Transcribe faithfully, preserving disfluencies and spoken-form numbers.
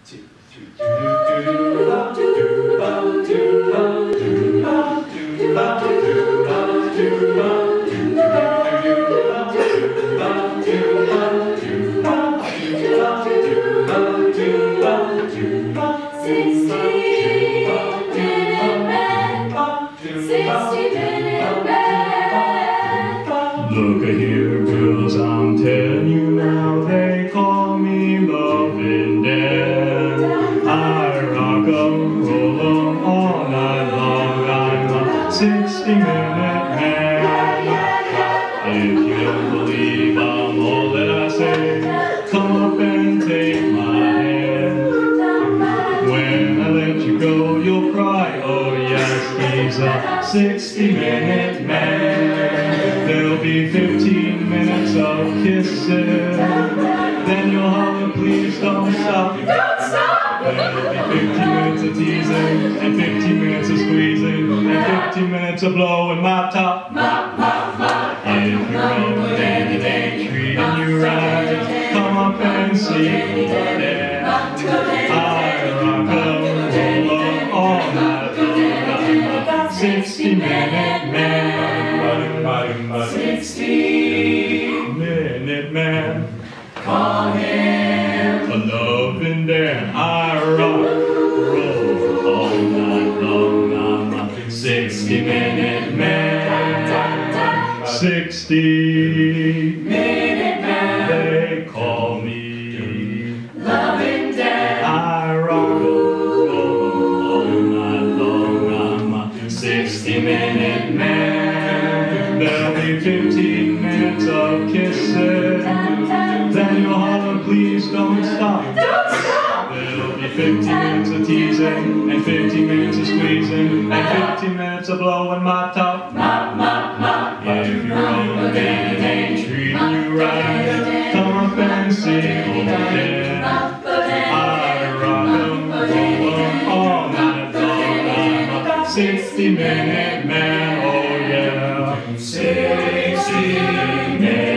Look at here, girls, I'm telling you now, they call me loving Dan. I rock 'em, roll 'em all night long, I'm a sixty minute man. If you don't believe I'm all that I say, come up and take my hand. When I let you go, you'll cry, oh yes, he's a sixty minute man. There'll be fifteen minutes of kissing, then you'll holler, please don't stop. Don't stop! There'll be fifteen minutes of teasing, and fifteen minutes of squeezing, and fifteen minutes of blowing my top. Mop, mop, mop. If you're old and it ain't treating you right, come up and see Dan. I rock 'em, roll 'em all night long, I'm a sixty minute man. Sixty minute man, call him a loving Dan. I rock, roll all night long, I'm a sixty minute man. Sixty minute man, they call me loving Dan. I rock, roll all night long, I'm a sixty minute man. There'll be fifteen minutes of kissing, then you'll holler, please don't stop. Don't stop! There'll be fifteen minutes of teasing, and fifteen minutes of squeezing, and fifteen minutes of blowing my top. Mop, mop, mop. If you're old and it ain't treating you right, come up and see old Dan. I rock 'em, roll 'em all night long, I'm a sixty minute man, oh yeah. Sixty minutes.